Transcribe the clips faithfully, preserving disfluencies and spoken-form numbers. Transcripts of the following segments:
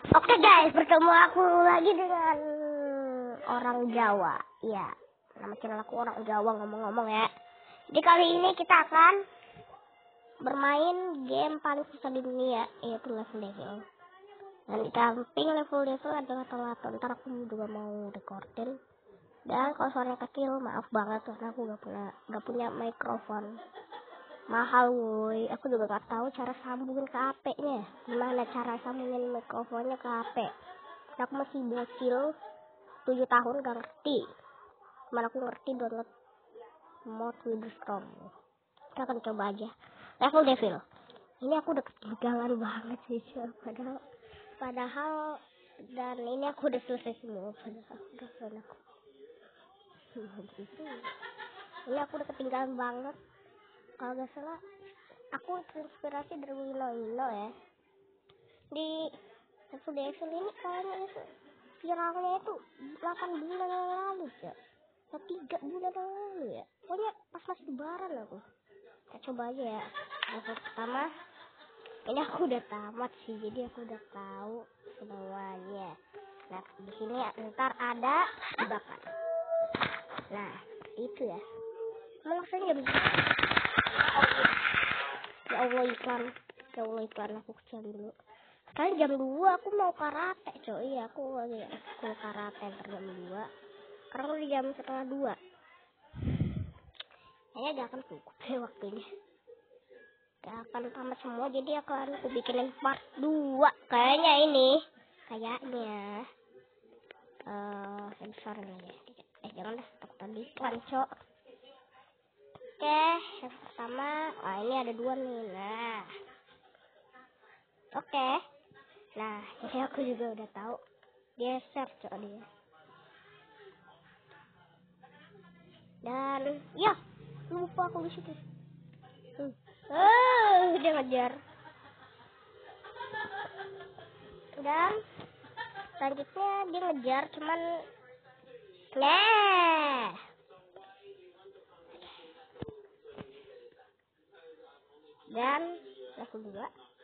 Oke guys, bertemu aku lagi dengan orang Jawa. Ya, nama channel aku orang Jawa ngomong-ngomong ya. Jadi kali ini kita akan bermain game paling susah di dunia, yaitu level devil. Dan di samping level devil adalah telato. Ntar aku juga mau recording. Dan kalau suara kecil, maaf banget karena aku gak punya gak punya mikrofon mahal woi. Aku juga gak tahu cara sambungin ke H P-nya. Gimana cara sambungin mikrofonnya ke H P? Aku masih bocil tujuh tahun gak ngerti. Cuman aku ngerti download mod Witherstone. Kita akan coba aja level devil. Ini aku udah ketinggalan banget sih, padahal padahal dan ini aku udah selesai semua. Padahal udah selesai aku. Ini aku udah ketinggalan banget. Kalau gak salah aku terinspirasi dari Wino Wino ya. Di level devil ini kayaknya viralnya itu delapan bulan yang lalu ya, atau tiga bulan yang lalu ya. Pokoknya pas masih lebaran aku. Kita coba aja ya. Level pertama ini aku udah tamat sih, jadi aku udah tahu semuanya. Nah di sini ntar ada jebakan. Nah itu ya. Langsung nggak bisa. Ya Allah iklan, ya Allah iklan aku kecil dulu. Sekarang jam dua aku mau karate coy. Iya aku lagi aku karate jam dua. Sekarang udah jam setengah dua. Kayaknya gak akan cukup ya waktunya. Gak akan tamat semua, jadi akan aku bikinin part dua. Kayaknya ini, kayaknya uh, yang besar ini. Eh jangan deh, takutan iklan cok. Oke, yang pertama, ah ini ada dua nih. Nah, oke. Nah, ini aku juga udah tahu. Geser cok dia. Dan, ya, lupa aku di situ. Hmm. Oh, dia ngejar. Dan selanjutnya dia ngejar, cuman, nah. Dan level dua.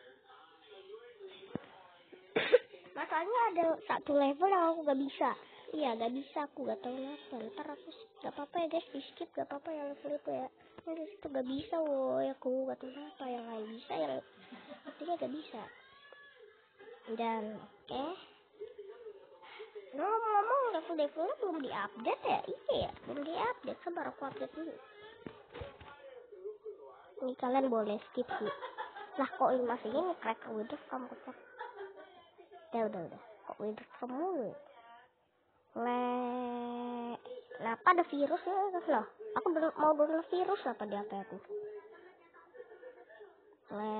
Masalahnya ada satu level yang aku gak bisa. Iya gak bisa, aku gak tahu kenapa. Ntar aku gak apa-apa ya guys, di skip gak apa-apa ya level itu ya. Yang itu gak bisa woy, aku gak tahu kenapa. Yang lain bisa, yang ini gak bisa. Dan oke okay. Ngomong-ngomong level develnya belum diupdate ya. Iya ya, belum diupdate. Sabar aku update dulu. Ini kalian boleh skip sih. Lah kok ini masih ini crack wither kamu kocak. Udah udah udah. Kok wither semua? Le, kenapa ada virus ya? Loh, aku mau download virus apa di H P aku? Le,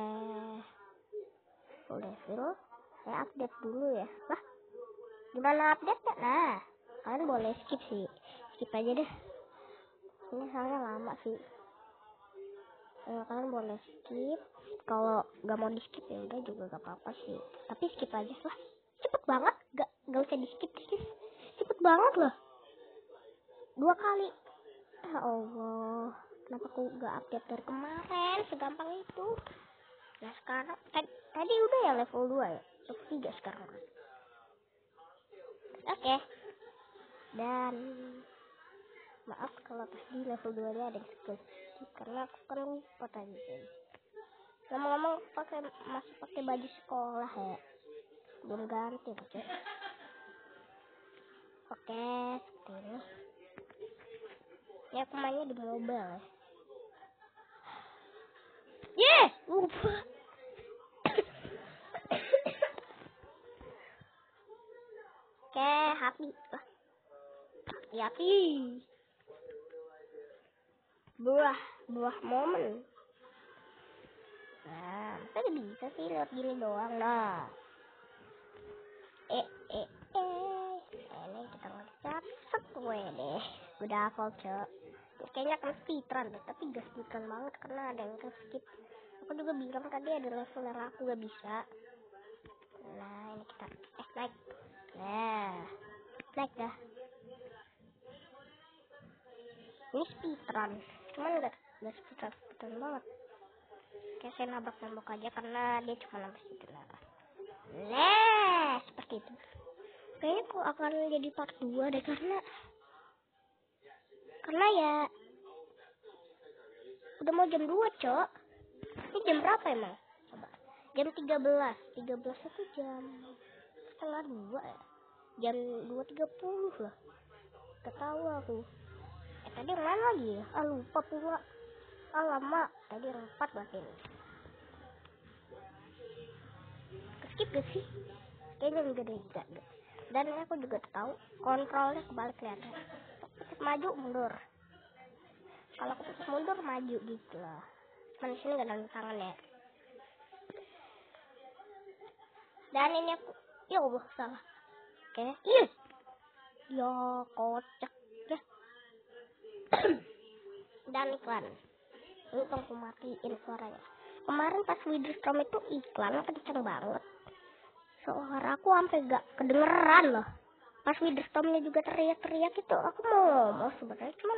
udah virus. Saya update dulu ya. Lah, gimana update ya? Nah, kalian boleh skip sih. Skip aja deh. Ini soalnya lama sih. Eh, kalian boleh skip. Kalau nggak mau di skip ya udah juga gak apa-apa sih. Tapi skip aja lah. Cepet banget, gak gak usah di skip skip. Cepet banget loh. Dua kali. Ya Allah, kenapa aku gak update dari kemarin segampang itu? Nah sekarang tadi, tadi udah ya level dua ya, level tiga sekarang. Oke. Okay. Dan maaf kalau tadi level dua nya ada yang skip karena aku kan lupa tadi. Ngomong-ngomong pakai masih pakai baju sekolah ya, belum ganti oke. Oke, seperti ini. Ini aku mainnya di mobile ya. Yeah, lupa. Oke, happy. Hati-hati. Buah, buah momen. Nah, tadi bisa sih lewat gini doang lah. Eh, eh, eh. Ini kita ngecat sekue deh. Udah hafal cok. Kayaknya akan speedrun deh, tapi gak speedrun banget karena ada yang ke skip. Aku juga bilang tadi ada level yang aku gak bisa. Nah, ini kita eh naik. Nah, naik dah. Ini speedrun, cuman gak gak speedrun speedrun banget. Kayak saya nabrak tembok aja karena dia cuma nabrak situ lah. Nah, super kayaknya kok akan jadi part dua deh, karena karena ya udah mau jam dua, Cok. Ini jam berapa emang? Coba. Jam tiga belas. tiga belas itu jam setengah dua ya. Jam dua tiga puluh lah. Gak tahu aku. Eh tadi yang mana lagi ya? Ah lupa pula. Ah lama. Tadi yang empat berarti. Skip gak sih? Kayaknya enggak deh, enggak, enggak. Dan aku juga tahu kontrolnya kebalik kelihatan. Maju mundur. Kalau aku terus mundur maju gitu lah. Cuman di sini gak ada tangan ya. Dan ini aku, ya Allah salah. Oke, yes. Ya kocak ya. Dan iklan. Ini aku matiin suaranya. Kemarin pas Witherstorm itu iklan kenceng banget. Suara aku sampai gak kedengeran loh. Pas Witherstormnya juga teriak-teriak itu, aku mau ngomong sebenarnya, cuman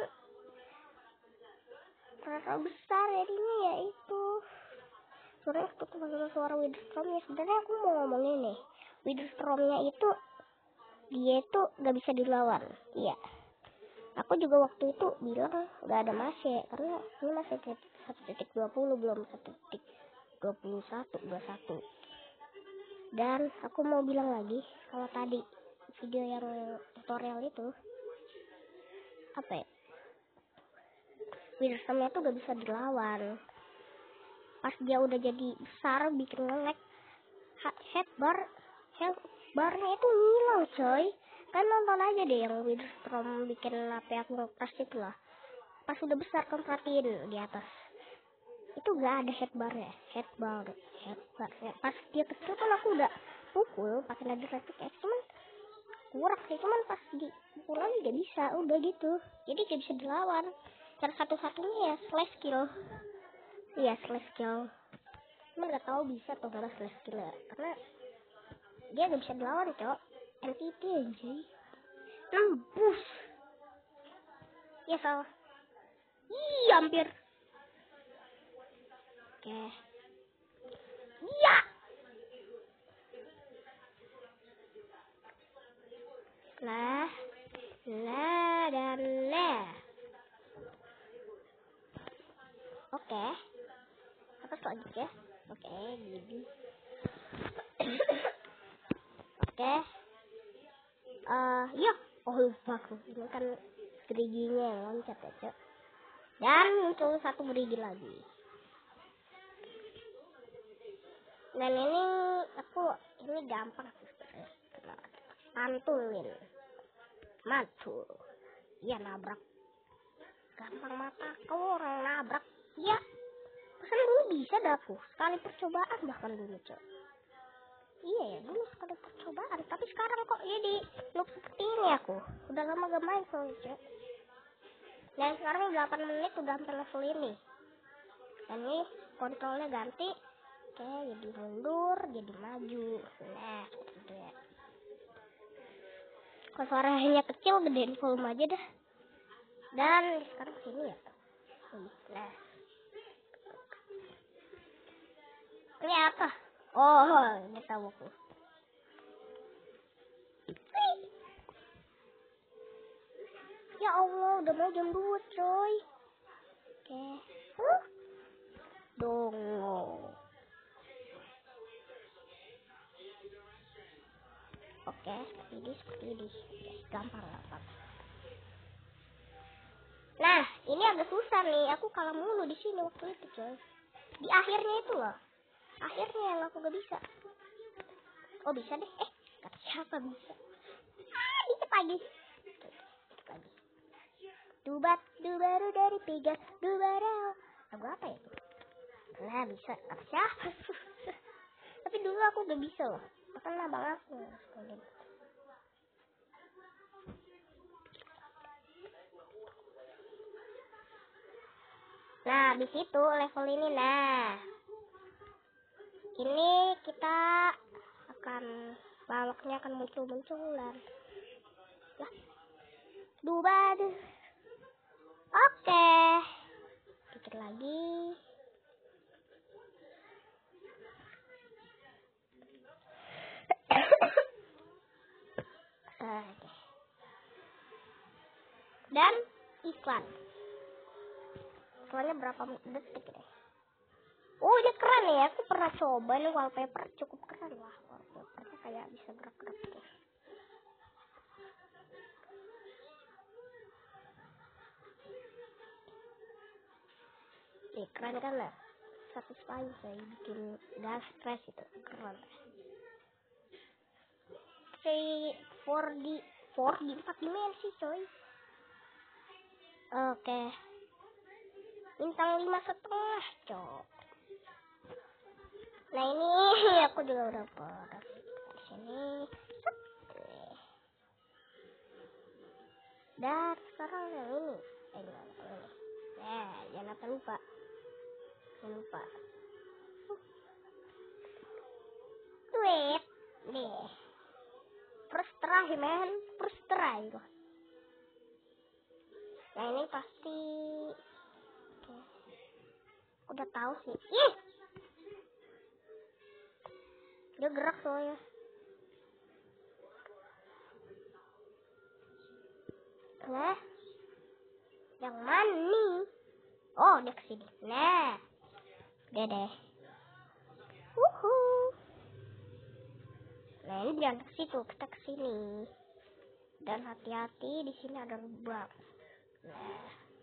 terlalu besar jadinya ya itu. Suaranya ketemu sama suara Witherstormnya. Sebenarnya aku mau ngomongin nih, Witherstormnya itu dia itu gak bisa dilawan. Iya. Aku juga waktu itu bilang gak ada masih, karena ini masih satu titik dua puluh, belum satu titik dua puluh satu, dua puluh satu. Dan aku mau bilang lagi, kalau tadi video yang tutorial itu apa ya, Witherstormnya tuh gak bisa dilawan. Pas dia udah jadi besar bikin nge-lag, headbar headbarnya itu ngilang coy. Kan nonton aja deh yang Witherstorm bikin H P aku nge-crash itu lah. Pas udah besar kan perhatiin di atas itu gak ada headbarnya, headbar headbarnya. Pas dia kecil kan aku udah pukul pakai nadi Electric X, cuman kurang sih, cuman pas dipukul lagi gak bisa, udah gitu. Jadi gak bisa dilawan. Cara satu-satunya ya slash kill. Iya slash kill. Cuman gak tahu bisa atau gak slash kill ya, karena dia gak bisa dilawan cok. N T T aja nembus. Ya salah. Ih hampir. Oke. Iya. Lah, lah dan lah. Oke. Apa selanjutnya? Oke, gini. Oke. Uh, ya. Oh lupa aku. Ini kan geriginya yang loncat ya, Cok. Dan muncul satu gerigi lagi. Dan ini aku ini gampang sih sebenarnya. Pantulin. Mantul. Iya nabrak. Gampang mata kau orang nabrak. Iya. Pesan dulu bisa dah aku. Sekali percobaan bahkan dulu cok. Iya ya dulu sekali percobaan. Tapi sekarang kok jadi noob seperti ini aku. Udah lama gak main soalnya cok. Dan sekarang delapan menit udah sampai level ini. Dan ini kontrolnya ganti. Oke jadi mundur. Jadi maju. Nah gitu ya. Kalau suaranya kecil gedein volume aja dah. Dan sekarang sini ya. Nah. Ini apa? Oh, ini tahu aku. Ya Allah, udah mau jam dua, coy. Oke. Huh? Dongo. Oke, seperti ini, seperti ini. Oke, gampang, gampang. Nah, ini agak susah nih. Aku kalah mulu di sini waktu itu, coy. Di akhirnya itu loh. Akhirnya yang aku gak bisa. Oh, bisa deh. Eh, kata siapa bisa? Ah, dikit lagi. Dikit lagi. Dubat, dubaru dari tiga, dubarau. Lagu apa ya itu? Nah, bisa. Kata siapa? Tapi dulu aku gak bisa loh. Bahkan abang aku. Nah, di situ level ini. Nah, ini kita akan baloknya akan muncul-munculan. Lah, dubad. Oke, dikit lagi. dan iklan. Iklannya berapa detik deh. Oh, ini keren ya. Aku pernah coba nih wallpaper, cukup keren lah. Wallpapernya kayak bisa gerak-gerak tuh. Eh, keren kan lah. Satisfying saya bikin gas stress itu. Keren. Kayak four D, four D empat dimensi coy. Oke. Bintang lima setengah coy. Nah ini aku juga udah pada di sini. Dan sekarang yang ini, eh enggak, ini. Eh, jangan apa lupa, jangan lupa. Wait, nih. Terus try man, terus try kok. Nah ini pasti, oke. Udah tahu sih. Ih, dia gerak soalnya. Nah, yang mana nih? Oh, dia kesini. Nah, udah deh. Wuhu. Nah, ini jangan ke situ, kita ke sini. Dan hati-hati, di sini ada lubang. Nah,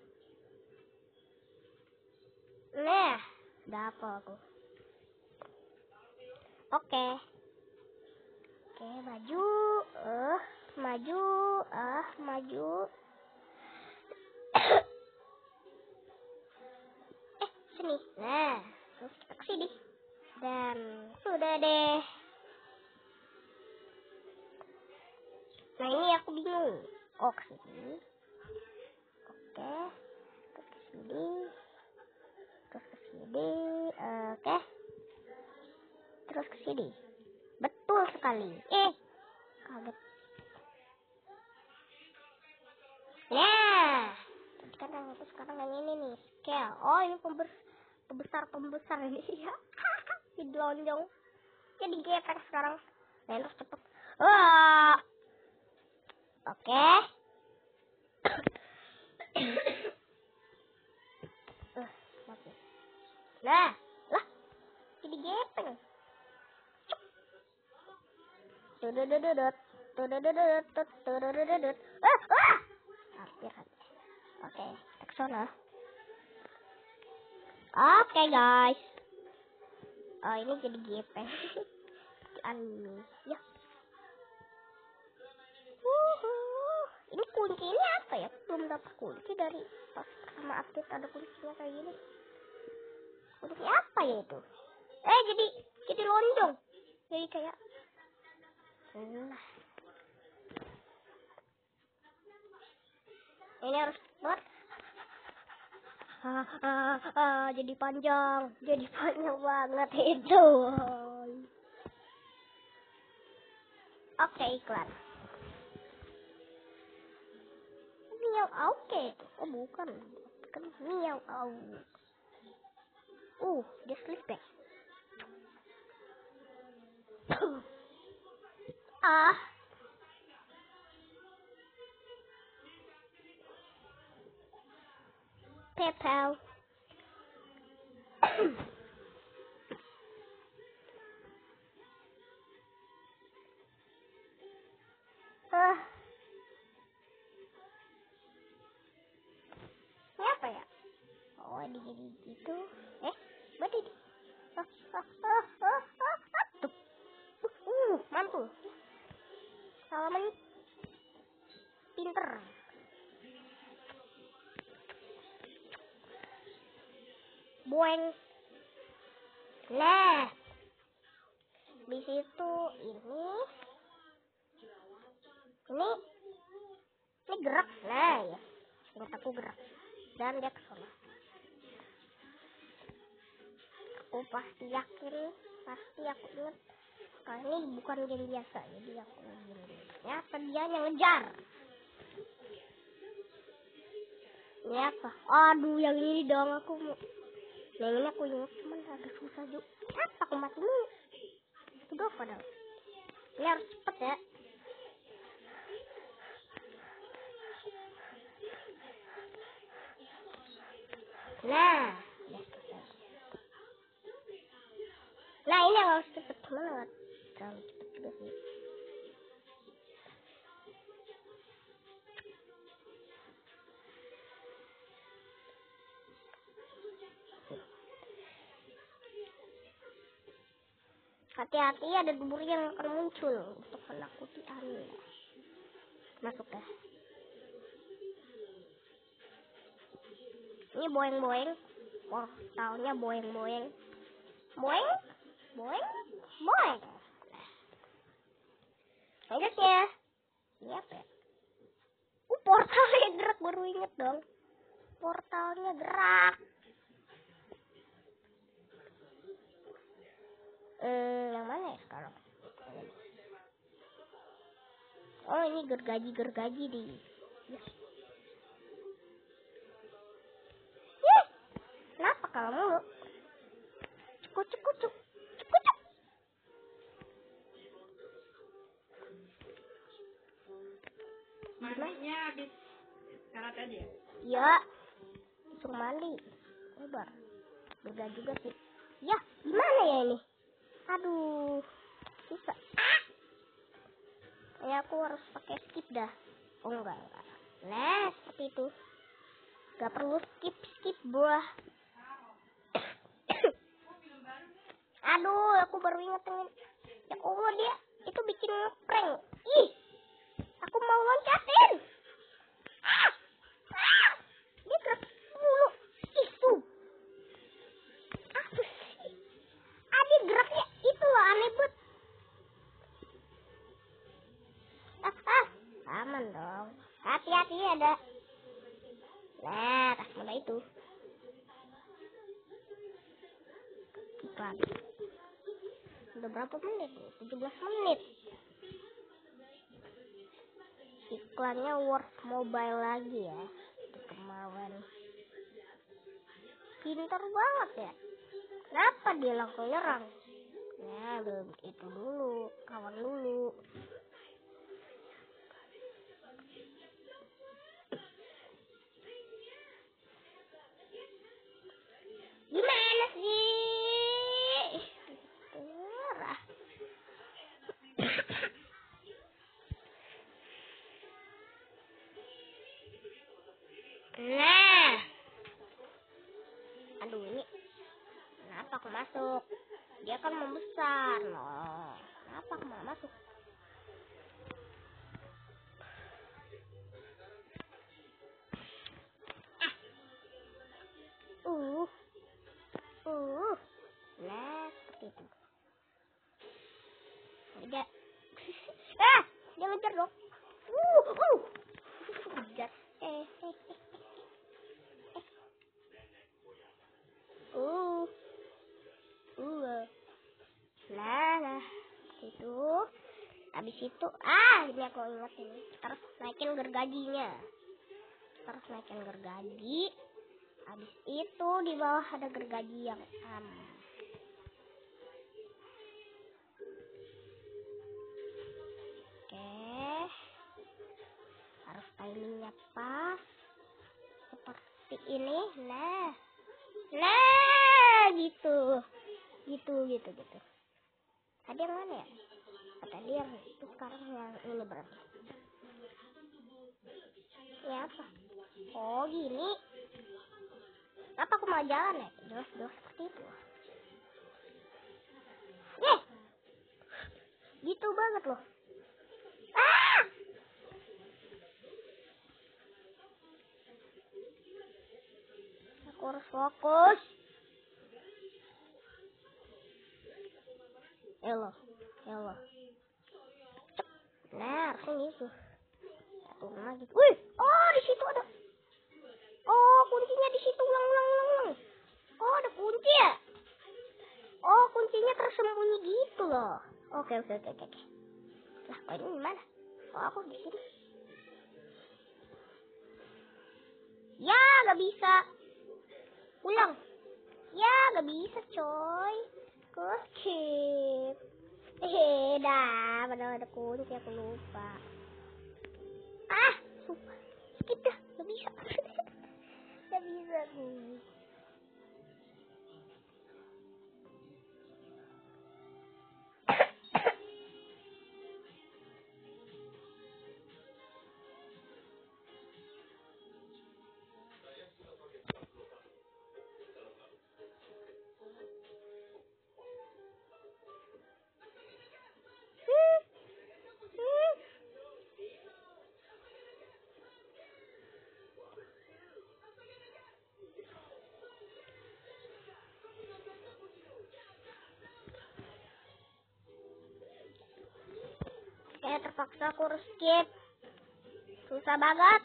nah, udah apa aku? Oke, oke, maju, eh, maju, ah, maju. eh, sini. Nah, terus kita ke sini. Dan sudah deh. Nah ini aku bingung. Oh ke sini. Oke. Terus ke sini. Terus ke sini. Oke. Terus ke sini. Betul sekali. Eh. Kaget. Nah. Kan yang itu sekarang yang ini nih. Scale. Oh ini pember pembesar pembesar ini ya. Jadi lonjong. Jadi geprek sekarang. Nah terus cepet. Wah. Oke. uh, mati. Nah, lah. Jadi gepeng. Tududududut. Tududududut. Tududududut. Ah, ah. Hampir habis. Oke, kita ke sana. Oke, guys. Oh, ini jadi gepeng. Anime. Ya. Wuhuu. Ini kunci ini apa ya? Belum dapat kunci dari pas sama update ada kuncinya kayak gini. Kunci apa ya itu? Eh jadi jadi lonjong. Jadi kayak nah. Ini harus buat ah, ah, ah, jadi panjang. Jadi panjang banget itu. Oke, iklan. Miau oke itu. Oh bukan. Kan miau au. Uh, dia flashback. ah. PayPal. ah. Ini apa ya? Oh, ini jadi gitu. Eh, berarti ah, ah, ah, ah, ah, ah. Tuh. Uh, mantul. Salaman pinter. Boeng. Nah, di situ ini, ini, ini gerak. Nah, ya, ingat aku gerak. Dan dia kesana. Aku pasti yakin, pasti aku ingat. Kali ini bukan game biasa, jadi aku ingin. Ternyata dia yang ngejar. Ini apa? Aduh, yang ini dong aku mau. Yang ini aku ingat, cuman agak susah juga. Kenapa aku mati mulu? Udah padahal. Ini harus cepet ya. Nah, nah ini yang harus cepet. Mana nggak terlalu cepet juga sih. Hati-hati, ada dubur yang akan muncul untuk menakuti Anda. Masuk ya. Ini boeng-boeng. Portalnya boeng-boeng. Boeng, boeng, boeng. Lanjutnya. Ini apa ya? Uh, portalnya gerak, baru inget dong. Portalnya gerak. Eh, yang mana ya sekarang? Oh, ini gergaji-gergaji di. Ih, kenapa kalau mulu? Cukuk, cukuk, cukuk, cukuk, cukuk. Mandinya habis karat aja ya? Iya, suruh mandi. Lebar. Beda juga sih. Ya, gimana ya ini? Aduh, susah. Kayak aku harus pakai skip dah. Oh enggak, enggak. Nah, seperti itu. Gak perlu skip, skip buah. Aduh, aku baru inget ini. Ya Allah, dia itu bikin prank. Ih, aku mau loncatin. Ah, ah, dia gerak mulu. Ih, tuh. Apa sih? Ah, dia geraknya itu loh, aneh banget. Ah, ah, aman dong. Hati-hati ada. Nah, tas muda itu. Iklan. Udah berapa menit? tujuh belas menit. Iklannya World Mobile lagi ya. Itu kemarin. Pintar banget ya. Kenapa dia langsung nyerang? Nah, belum itu dulu. Kawan dulu. Gimana sih? Merah. Nah. Aduh, ini kenapa aku masuk? Dia kan membesar. Loh. Kenapa aku malah masuk? Uh. Uh. Nah, seperti itu. Ada. Ah, dia ngejar dong. Uh, uh. Ngejar. Eh, eh, eh. Uh. Uh. Nah, nah. Itu. Habis itu, ah, ini aku ingat ini. Terus naikin gergajinya. Terus naikin gergaji. Habis itu di bawah ada gergaji yang am. Oke. Harus timingnya pas. Seperti ini. Nah. Nah, gitu. Gitu, gitu, gitu. Tadi yang mana ya? Tadi yang itu, sekarang yang ini berarti. Ini apa? Oh, gini. Apa aku mau jalan ya? Jelas-jelas seperti itu. Eh, gitu banget loh. Ah! Aku harus fokus. Elo, elo. Nah, harusnya gitu. Satu lagi. Wih, oh di situ ada. Oh, kuncinya di situ. Ulang, ulang, ulang, ulang. Oh, ada kunci ya? Oh, kuncinya tersembunyi gitu loh. Oke, oke, oke, oke. Lah, kok ini gimana? Oh, aku di sini. Ya, gak bisa. Ulang. Ya, gak bisa, coy. Skip. Eh, dah. Padahal ada kunci, aku lupa. Ah, sumpah. Skip dah. Gak bisa. Gak bisa. Kayak terpaksa aku harus skip. Susah banget.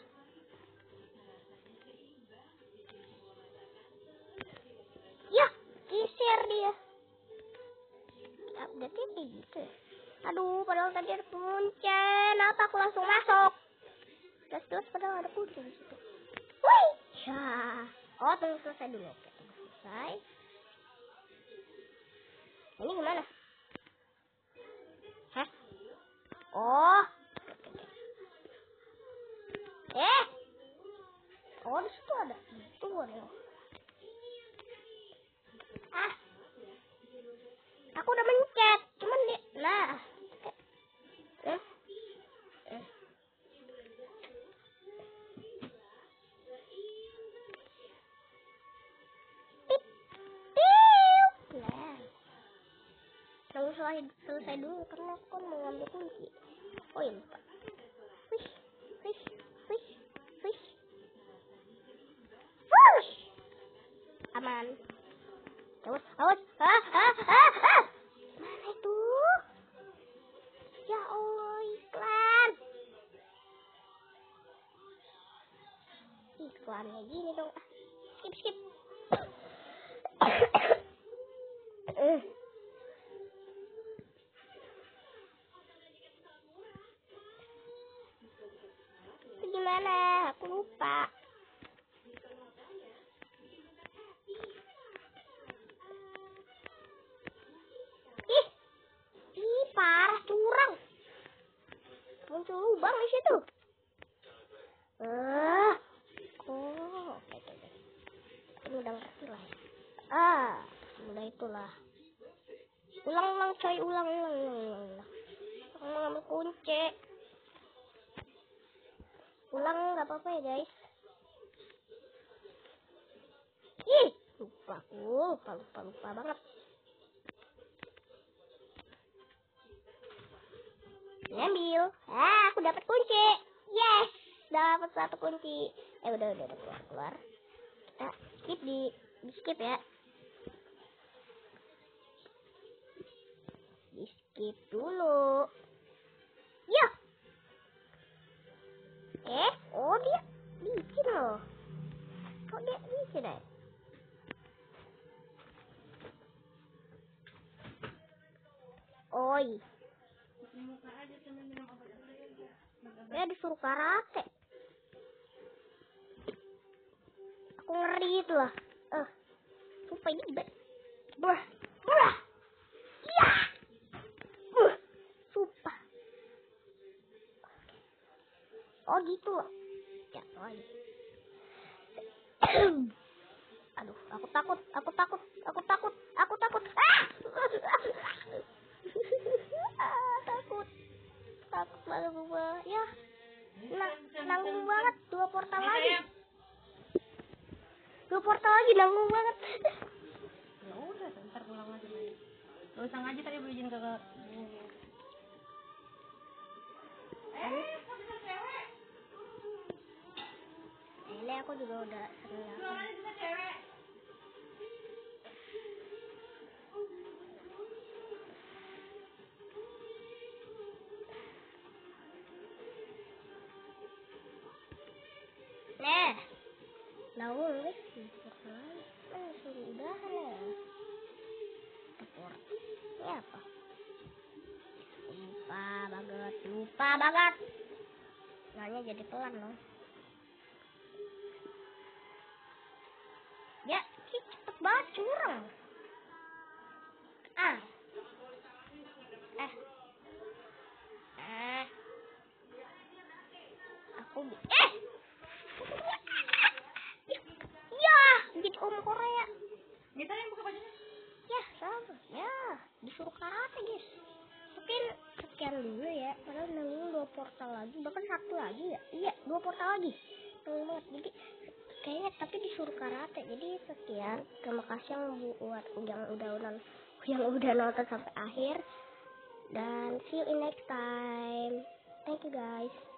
Ya, kisir dia. Update-nya kayak gitu. Aduh, padahal tadi ada kunci. Kenapa aku langsung masuk? Jelas-jelas padahal ada kunci di situ. Wih, ya. Oh, tunggu selesai dulu. Oke, tunggu selesai. Ini gimana? Hah? Oh. Eh. Oh, di situ ada. Itu ada. Ah. Aku udah mencet. Cuman dia, nah. Eh. Eh. Pip. Pip. Nah. Tunggu selesai, selesai dulu karena aku kan mau ngambil kunci. Oh iya lupa. Wih. Wih. Wih. Wih. Wih. Aman. Awas, awas. Ah, ah, ah, ah. Mana itu? Ya Allah, iklan. Iklannya gini dong. Ah, skip, skip. Eh. Itu gimana? Aku lupa. Ih, ih parah curang. Muncul lubang di situ. Ah, oh, oke, oke, oke. Ini udah ngerti lah. Ah, udah itulah. Ulang, ulang, coy, ulang, ulang, ulang, ulang. Aku mau ngambil kunci. Ulang nggak apa-apa ya guys. Ih, lupa aku, lupa, lupa, lupa banget. Ngambil. Ah, aku dapat kunci. Yes, dapat satu kunci. Eh, udah, udah, udah keluar, keluar. Kita skip di, di skip ya. Di skip dulu. Ya. Eh, oh dia licin loh. Kok dia licin ya? Oi. Dia disuruh karate. Aku ngeri itu lah. Eh, uh, sumpah ini bet. Bah, bah. Iya. Uh, sumpah. Oh gitu loh. Ya, lagi. Aduh, aku takut, aku takut, aku takut, aku takut. Ah! Ah, takut. Takut banget gua. Ya. Nah, nanggung banget dua portal lagi. Dua portal lagi nanggung banget. Ya udah, ntar pulang aja lagi. Gak usah ngaji tadi beli izin kakak. Ini aku juga udah sering. Nah, nanggung guys. Langsung udahan ya. Support. Ini apa? Lupa banget, lupa banget. Nanya jadi pelan loh. Ya, cepet banget curang. Ah. Eh. Eh. Aku eh. Ya, jadi om Korea. Kita yang buka bajunya. Ya, sama. Ya, disuruh karate, guys. Mungkin sekian dulu ya. Padahal nanggung dua portal lagi, bahkan satu lagi ya. Iya, dua portal lagi. Nanggung banget. Jadi kayaknya tapi disuruh karate. Jadi sekian. Terima kasih yang buat yang udah udah yang udah nonton sampai akhir. Dan see you in next time. Thank you guys.